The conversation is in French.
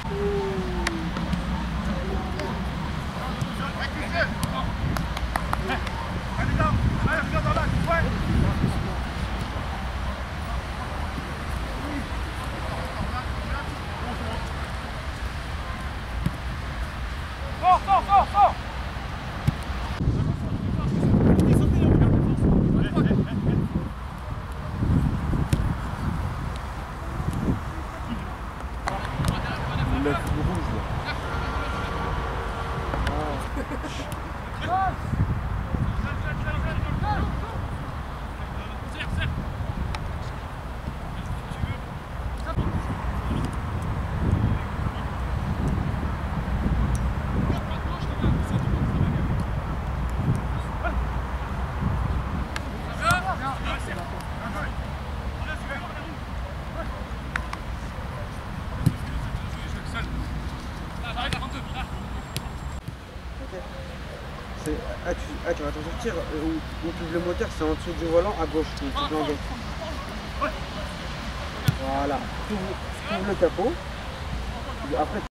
Fort. Le rouge là. Tu vas t'en sortir, où le moteur c'est en dessous du volant à gauche, voilà, tu ouvres le capot, après